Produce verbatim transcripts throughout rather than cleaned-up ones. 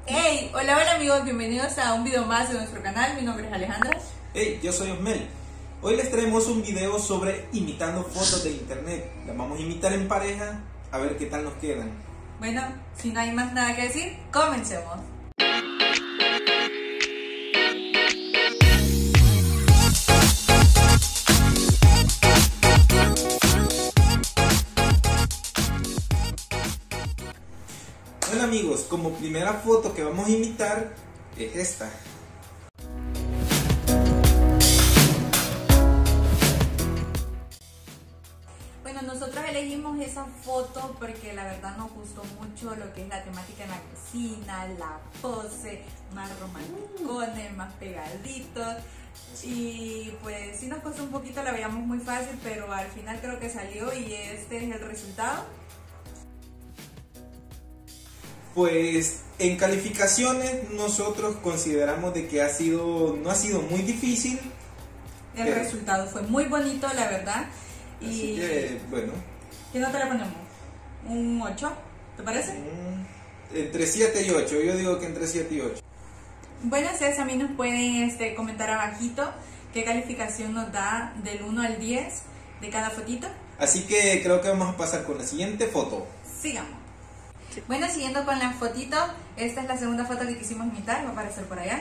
Hey, hola, hola amigos, bienvenidos a un video más de nuestro canal. Mi nombre es Alejandra. Hey, yo soy Osmel. Hoy les traemos un video sobre imitando fotos de internet. Las vamos a imitar en pareja, a ver qué tal nos quedan. Bueno, si no hay más nada que decir, comencemos. Bueno amigos, como primera foto que vamos a imitar es esta. Bueno, nosotros elegimos esa foto porque la verdad nos gustó mucho lo que es la temática en la cocina, la pose, más romanticones, más pegaditos. Y pues sí nos costó un poquito, la veíamos muy fácil, pero al final creo que salió y este es el resultado. Pues en calificaciones nosotros consideramos de que ha sido, no ha sido muy difícil. El pero... resultado fue muy bonito, la verdad. Y Así que, bueno. ¿qué nota le ponemos? ¿Un ocho? ¿Te parece? Entre siete y ocho, yo digo que entre siete y ocho. Bueno, ustedes también nos pueden este, comentar abajito qué calificación nos da del uno al diez de cada fotito. Así que creo que vamos a pasar con la siguiente foto. Sigamos. Bueno, siguiendo con la fotito, esta es la segunda foto que quisimos imitar, va a aparecer por allá.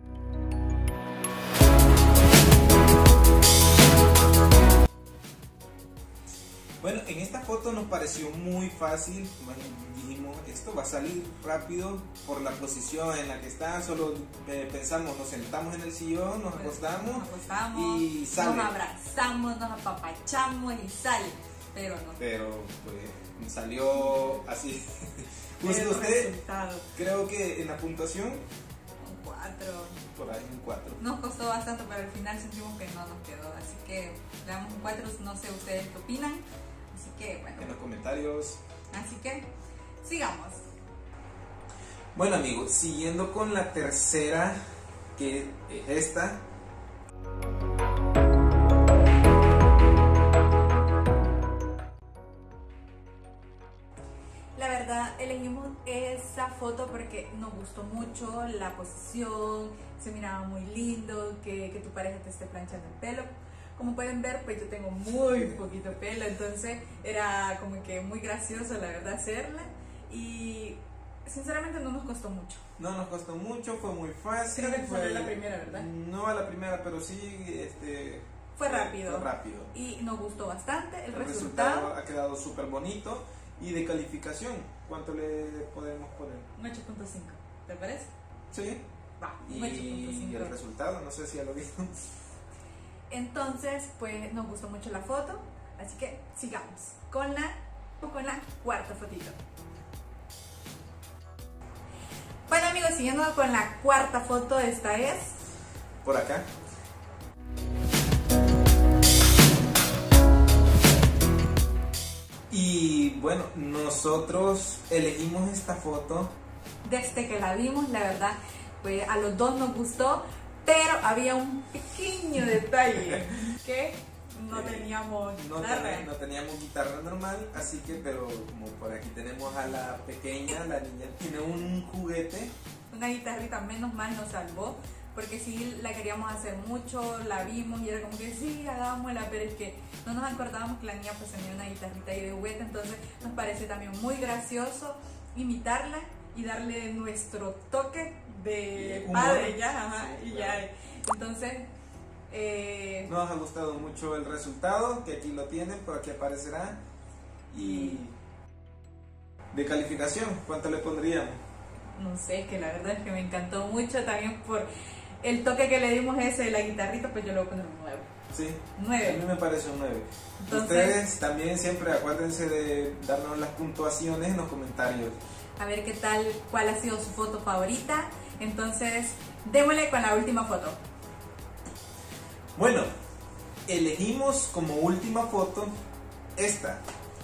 Bueno, en esta foto nos pareció muy fácil. Bueno, dijimos, esto va a salir rápido por la posición en la que está. Solo eh, pensamos, nos sentamos en el sillón, nos acostamos, nos acostamos y sale. Nos abrazamos, nos apapachamos y sale. Pero no. Pero pues salió así. Pero usted, resultado. creo que en la puntuación Un cuatro. por ahí un cuatro. Nos costó bastante, pero al final sentimos que no nos quedó. Así que le damos un cuatro, no sé ustedes qué opinan. Así que bueno. En los comentarios. Así que sigamos. Bueno amigos, siguiendo con la tercera, que es esta. La verdad, elegimos esa foto porque nos gustó mucho la posición, se miraba muy lindo, que, que tu pareja te esté planchando el pelo. Como pueden ver, pues yo tengo muy poquito pelo, entonces era como que muy gracioso la verdad hacerla y sinceramente no nos costó mucho. No nos costó mucho, fue muy fácil. Creo que fue fue la primera, ¿verdad? No a la primera, pero sí este, Fue rápido. Fue rápido. Y nos gustó bastante el, el resultado. resultado ha quedado súper bonito. Y de calificación, ¿cuánto le podemos poner? Un ocho punto cinco, ¿te parece? Sí. Va, un Y, ocho punto cinco. y el resultado, no sé si ya lo vieron. Entonces, pues nos gustó mucho la foto, así que sigamos con la, con la cuarta fotito. Bueno amigos, siguiendo con la cuarta foto, esta es... Por acá. Y bueno, nosotros elegimos esta foto. Desde que la vimos, la verdad, pues a los dos nos gustó, pero había un pequeño detalle que no teníamos no, guitarra. ten, no teníamos guitarra normal, así que, pero como por aquí tenemos a la pequeña, la niña tiene un juguete. Una guitarrita, menos mal nos salvó, porque sí la queríamos hacer mucho, la vimos y era como que sí, hagámosla, pero es que no nos acordábamos que la niña pues tenía una guitarrita ahí de juguete, entonces nos parece también muy gracioso imitarla y darle nuestro toque de humor. padre ya, ajá, y claro. ya. Entonces, eh, nos ha gustado mucho el resultado, que aquí lo tienen, por aquí aparecerá. Y de calificación, ¿cuánto le pondríamos? no sé, que la verdad es que me encantó mucho también por el toque que le dimos ese de la guitarrita, pues yo le voy a poner un nueve. Sí, nueve. a mí me parece un nueve. Entonces, ustedes también siempre acuérdense de darnos las puntuaciones en los comentarios. A ver qué tal, cuál ha sido su foto favorita. Entonces, démosle con la última foto. Bueno, elegimos como última foto esta.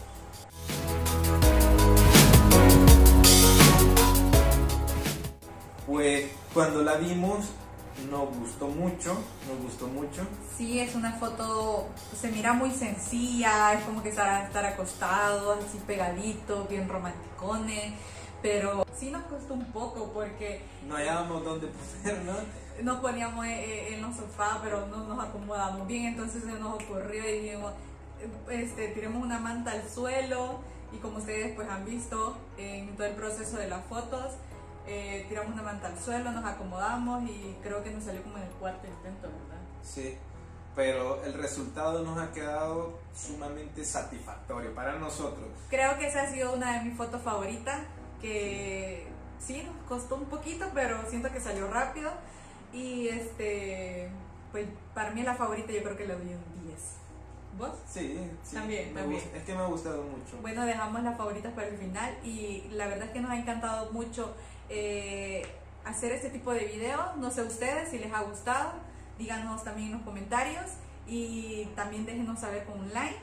Pues cuando la vimos nos gustó mucho, nos gustó mucho. Sí, es una foto, se mira muy sencilla, es como que estar, estar acostados, así pegaditos, bien romanticones, pero sí nos costó un poco porque no hallábamos dónde poner, ¿no? Nos poníamos en los sofás, pero no nos acomodamos bien, entonces se nos ocurrió y dijimos, este, tiremos una manta al suelo, y como ustedes pues han visto en todo el proceso de las fotos, eh, tiramos una manta al suelo, nos acomodamos y creo que nos salió como en el cuarto intento, ¿verdad? Sí, pero el resultado nos ha quedado sumamente satisfactorio para nosotros. Creo que esa ha sido una de mis fotos favoritas, que sí, nos costó un poquito, pero siento que salió rápido. Y este, pues para mí la favorita, yo creo que le doy un diez. ¿Vos? Sí, sí. También, me también. Gusta, es que me ha gustado mucho. Bueno, dejamos las favoritas para el final y la verdad es que nos ha encantado mucho eh, hacer este tipo de videos. No sé ustedes si les ha gustado, díganos también en los comentarios y también déjenos saber con un like.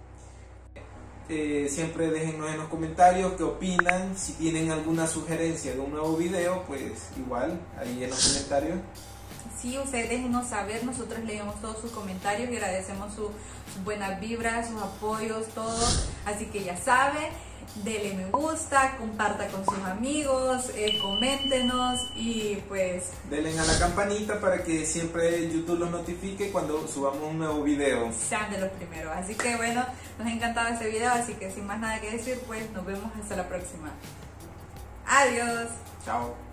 Eh, siempre déjenos en los comentarios qué opinan, si tienen alguna sugerencia de un nuevo video, pues igual ahí en los comentarios. Sí, ustedes déjenos saber, nosotros leemos todos sus comentarios y agradecemos su, sus buenas vibras, sus apoyos, todo. Así que ya saben, denle me gusta, comparta con sus amigos, eh, coméntenos y pues... denle a la campanita para que siempre YouTube los notifique cuando subamos un nuevo video. Sean de los primeros. Así que bueno, nos ha encantado este video, así que sin más nada que decir, pues nos vemos hasta la próxima. Adiós. Chao.